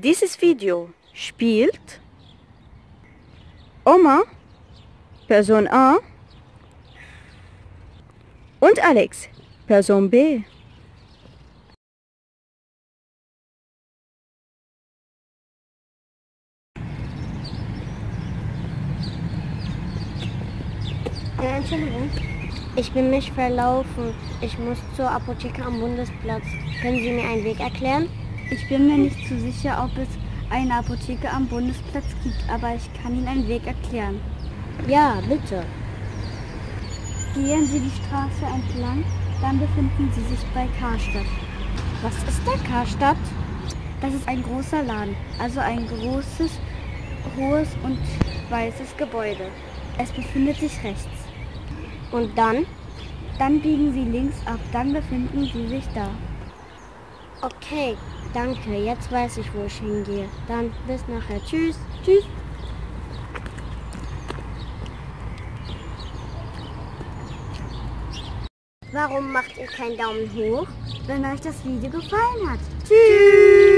Dieses Video spielt Oma, Person A, und Alex, Person B. Entschuldigung, ich bin mich verlaufen. Ich muss zur Apotheke am Bundesplatz. Können Sie mir einen Weg erklären? Ich bin mir nicht so sicher, ob es eine Apotheke am Bundesplatz gibt, aber ich kann Ihnen einen Weg erklären. Ja, bitte. Gehen Sie die Straße entlang, dann befinden Sie sich bei Karstadt. Was ist der Karstadt? Das ist ein großer Laden, also ein großes, hohes und weißes Gebäude. Es befindet sich rechts. Und dann? Dann biegen Sie links ab, dann befinden Sie sich da. Okay, danke. Jetzt weiß ich, wo ich hingehe. Dann bis nachher. Tschüss. Tschüss. Warum macht ihr keinen Daumen hoch? Wenn euch das Video gefallen hat. Tschüss.